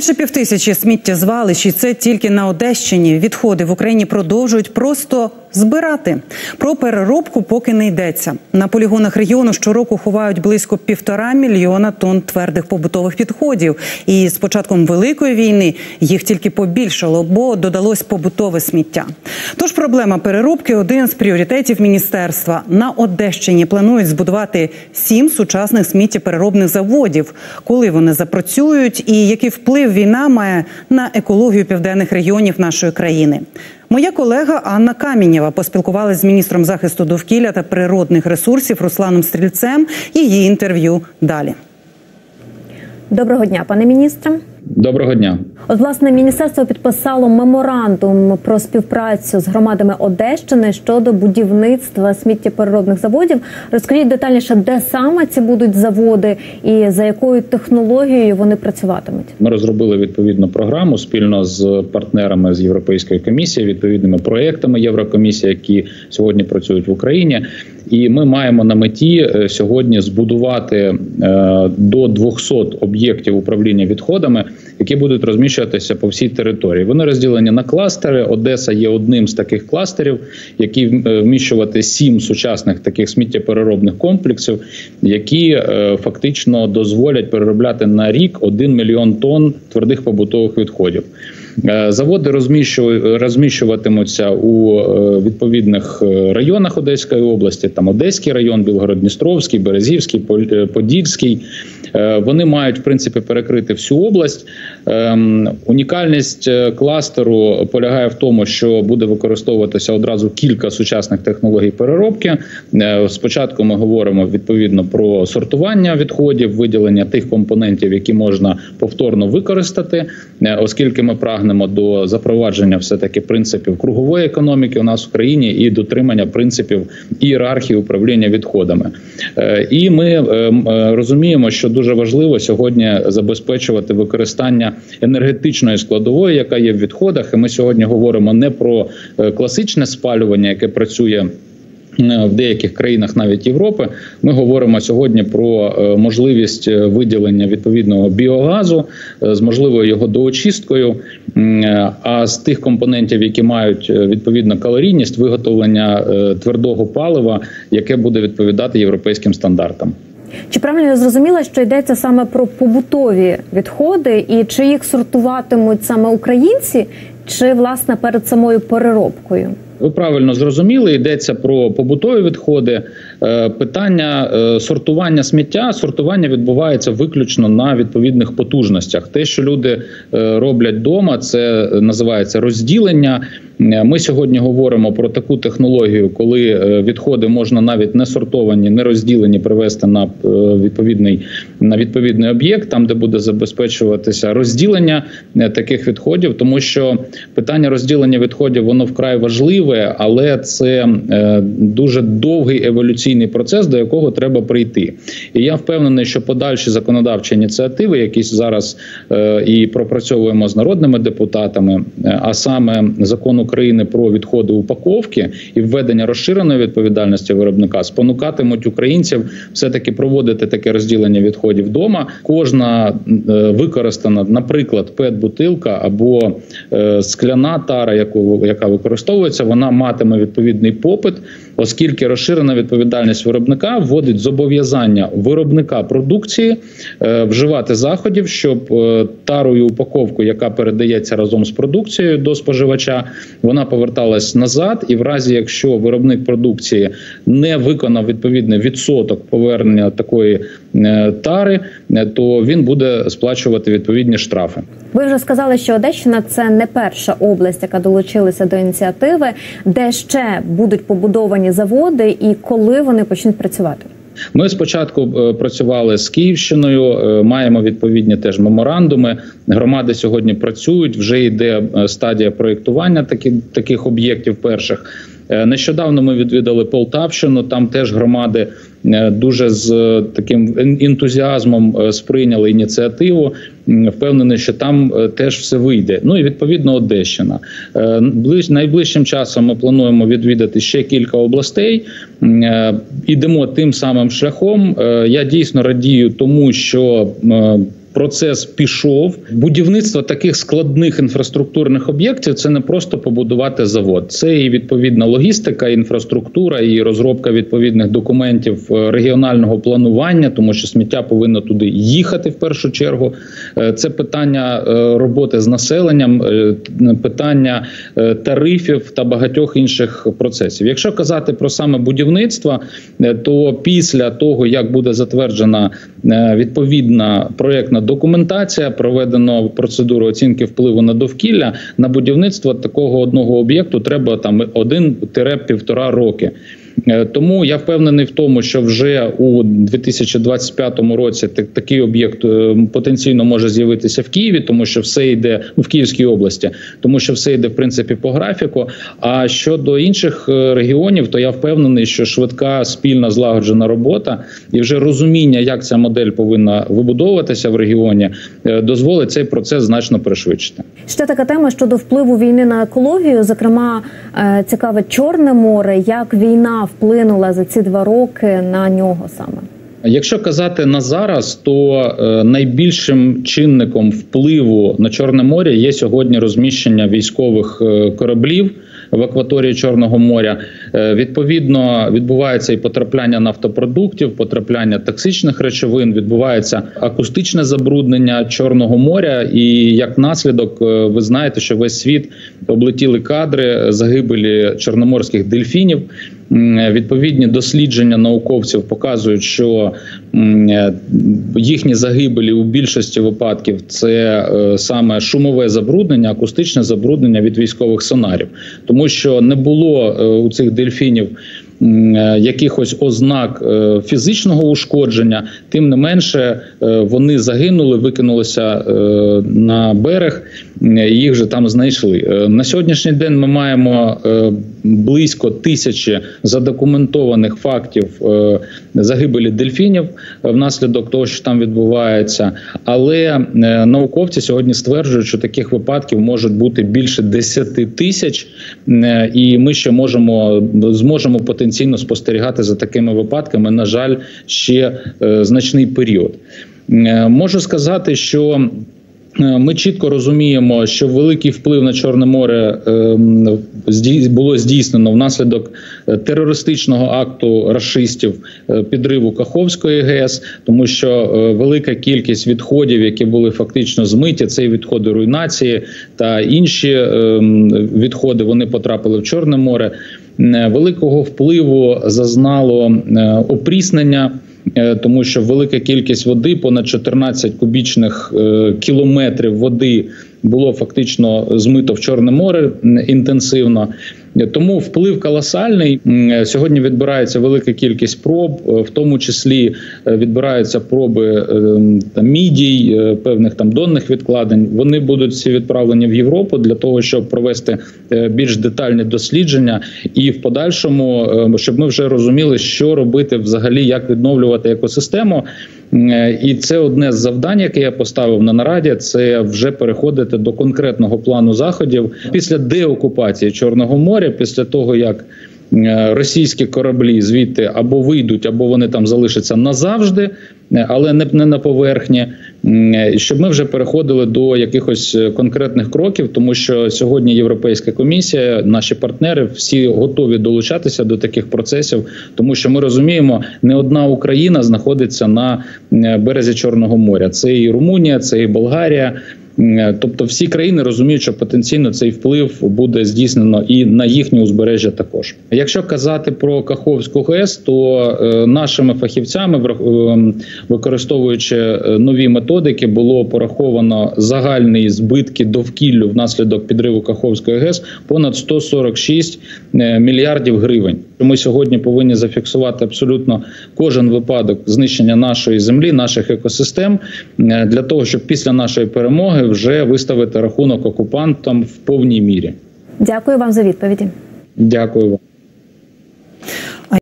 Ще 5000 сміттєзвалищ, і це тільки на Одещині. Відходи в Україні продовжують просто збирати. Про переробку поки не йдеться. На полігонах регіону щороку ховають близько 1,5 мільйона тонн твердих побутових відходів. І з початком Великої війни їх тільки побільшало, бо додалось побутове сміття. Тож проблема переробки – один з пріоритетів міністерства. На Одещині планують збудувати 7 сучасних сміттєпереробних заводів. Коли вони запрацюють і який вплив війна має на екологію південних регіонів нашої країни. Моя колега Анна Камінєва поспілкувалася з міністром захисту довкілля та природних ресурсів Русланом Стрільцем. Її інтерв'ю далі. Доброго дня, пане міністре. Доброго дня. От, власне, міністерство підписало меморандум про співпрацю з громадами Одещини щодо будівництва сміттєпереробних заводів. Розкажіть детальніше, де саме ці будуть заводи і за якою технологією вони працюватимуть? Ми розробили відповідну програму спільно з партнерами з Європейської комісії, відповідними проєктами Єврокомісії, які сьогодні працюють в Україні. І ми маємо на меті сьогодні збудувати до 200 об'єктів управління відходами, які будуть розміщуватися по всій території. Вони розділені на кластери. Одеса є одним з таких кластерів, які вміщувати 7 сучасних таких сміттєпереробних комплексів, які фактично дозволять переробляти на рік 1 мільйон тонн твердих побутових відходів. Заводи розміщуватимуться у відповідних районах Одеської області, там Одеський район, Білгород-Дністровський, Березівський, Подільський. Вони мають, в принципі, перекрити всю область. Унікальність кластеру полягає в тому, що буде використовуватися одразу кілька сучасних технологій переробки. Спочатку ми говоримо, відповідно, про сортування відходів, виділення тих компонентів, які можна повторно використати, оскільки ми прагнемо до запровадження все-таки принципів кругової економіки у нас в країні і дотримання принципів ієрархії управління відходами. І ми розуміємо, що дуже важливо сьогодні забезпечувати використання енергетичної складової, яка є в відходах. І ми сьогодні говоримо не про класичне спалювання, яке працює в деяких країнах навіть Європи. Ми говоримо сьогодні про можливість виділення відповідного біогазу з можливою його доочисткою, а з тих компонентів, які мають відповідну калорійність, виготовлення твердого палива, яке буде відповідати європейським стандартам. Чи правильно я зрозуміла, що йдеться саме про побутові відходи і чи їх сортуватимуть саме українці, чи, власне, перед самою переробкою? Ви правильно зрозуміли, йдеться про побутові відходи. Питання сортування сміття, сортування відбувається виключно на відповідних потужностях. Те, що люди роблять вдома, це називається розділення. Ми сьогодні говоримо про таку технологію, коли відходи можна навіть не сортовані, не розділені привести на відповідний об'єкт, там, де буде забезпечуватися розділення таких відходів, тому що питання розділення відходів, воно вкрай важливе, але це дуже довгий еволюційний процес, до якого треба прийти. І я впевнений, що подальші законодавчі ініціативи, які зараз і пропрацьовуємо з народними депутатами, а саме закон України про відходи упаковки і введення розширеної відповідальності виробника, спонукатимуть українців все-таки проводити таке розділення відходів вдома. Кожна використана, наприклад, пет-бутилка або скляна тара, яка використовується, вона матиме відповідний попит, оскільки розширена відповідальність виробника вводить зобов'язання виробника продукції вживати заходів, щоб тару і упаковку, яка передається разом з продукцією до споживача, вона поверталась назад, і в разі, якщо виробник продукції не виконав відповідний відсоток повернення такої тари, то він буде сплачувати відповідні штрафи. Ви вже сказали, що Одещина – це не перша область, яка долучилася до ініціативи. Де ще будуть побудовані заводи і коли вони почнуть працювати? Ми спочатку працювали з Київщиною, маємо відповідні теж меморандуми. Громади сьогодні працюють, вже йде стадія проєктування таких об'єктів перших. Нещодавно ми відвідали Полтавщину, там теж громади дуже з таким ентузіазмом сприйняли ініціативу. Впевнений, що там теж все вийде. Ну і відповідно Одещина. Найближчим часом ми плануємо відвідати ще кілька областей. Ідемо тим самим шляхом. Я дійсно радію тому, що процес пішов. Будівництво таких складних інфраструктурних об'єктів – це не просто побудувати завод. Це і відповідна логістика, інфраструктура, і розробка відповідних документів регіонального планування, тому що сміття повинно туди їхати в першу чергу. Це питання роботи з населенням, питання тарифів та багатьох інших процесів. Якщо казати про саме будівництво, то після того, як буде затверджена відповідна проєктна документація, проведено процедуру оцінки впливу на довкілля, на будівництво такого одного об'єкту треба 1-1,5 роки. Тому я впевнений в тому, що вже у 2025 році такий об'єкт потенційно може з'явитися в Києві, тому що все йде в Київській області, тому що все йде в принципі по графіку. А щодо інших регіонів, то я впевнений, що швидка, спільна, злагоджена робота і вже розуміння, як ця модель повинна вибудовуватися в регіоні, дозволить цей процес значно пришвидшити. Ще така тема щодо впливу війни на екологію, зокрема, цікавить Чорне море, як війна вплинула за ці 2 роки на нього саме? Якщо казати на зараз, то найбільшим чинником впливу на Чорне море є сьогодні розміщення військових кораблів в акваторії Чорного моря. Відповідно, відбувається і потрапляння нафтопродуктів, потрапляння токсичних речовин, відбувається акустичне забруднення Чорного моря. І як наслідок, ви знаєте, що весь світ облетіли кадри загибелі чорноморських дельфінів. Відповідні дослідження науковців показують, що їхні загибелі у більшості випадків – це саме шумове забруднення, акустичне забруднення від військових сонарів. Тому що не було у цих дельфінів якихось ознак фізичного ушкодження, тим не менше вони загинули, викинулися на берег, їх вже там знайшли. На сьогоднішній день ми маємо близько 1000 задокументованих фактів загибелі дельфінів внаслідок того, що там відбувається. Але науковці сьогодні стверджують, що таких випадків може бути більше 10 тисяч, і ми ще зможемо потенційно спостерігати за такими випадками, на жаль, ще значний період. Можу сказати, що ми чітко розуміємо, що великий вплив на Чорне море було здійснено внаслідок терористичного акту рашистів підриву Каховської ГЕС, тому що велика кількість відходів, які були фактично змиті, це і відходи руйнації та інші відходи, вони потрапили в Чорне море. Великого впливу зазнало опріснення, тому що велика кількість води, понад 14 кубічних кілометрів води було фактично змито в Чорне море інтенсивно. Тому вплив колосальний. Сьогодні відбирається велика кількість проб, в тому числі відбираються проби мідій, певних донних відкладень. Вони будуть всі відправлені в Європу для того, щоб провести більш детальні дослідження і в подальшому, щоб ми вже розуміли, що робити взагалі, як відновлювати екосистему. І це одне з завдань, яке я поставив на нараді, це вже переходити до конкретного плану заходів після деокупації Чорного моря, після того, як російські кораблі звідти або вийдуть, або вони там залишаться назавжди, але не на поверхні, щоб ми вже переходили до якихось конкретних кроків, тому що сьогодні Європейська комісія, наші партнери, всі готові долучатися до таких процесів, тому що ми розуміємо, не одна Україна знаходиться на березі Чорного моря. Це і Румунія, це і Болгарія. Тобто всі країни розуміють, що потенційно цей вплив буде здійснено і на їхнє узбережжя також. Якщо казати про Каховську ГЕС, то нашими фахівцями, використовуючи нові методики, було пораховано загальні збитки довкіллю внаслідок підриву Каховської ГЕС понад 146 мільярдів гривень. Ми сьогодні повинні зафіксувати абсолютно кожен випадок знищення нашої землі, наших екосистем, для того, щоб після нашої перемоги вже виставити рахунок окупантам в повній мірі. Дякую вам за відповіді. Дякую вам.